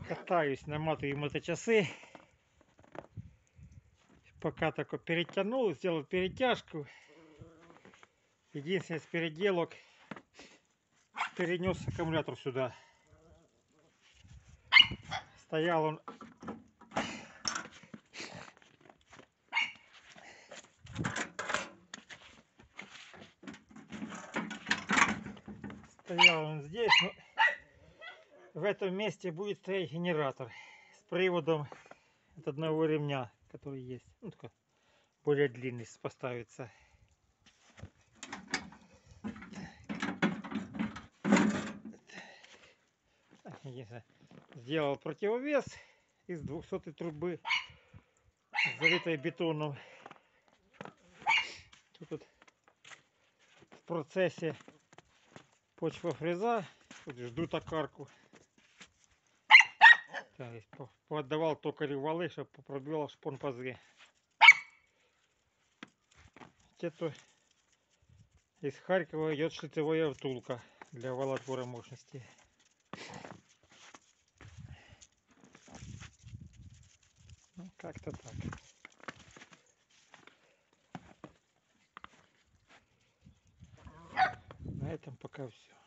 Катаюсь, наматываю моточасы. Пока только перетянул, сделал перетяжку. Единственный из переделок, перенес аккумулятор сюда. Стоял он здесь, но в этом месте будет стоять генератор с приводом от одного ремня, который есть. Ну, только более длинный поставится. Сделал противовес из 200 трубы, залитой бетоном. Тут в процессе почвофреза, жду токарку. Поотдавал токарю валы, чтобы пробивал шпон-пазы. Это из Харькова идет шлицевая втулка для валотвора мощности. Ну, как-то так. На этом пока все.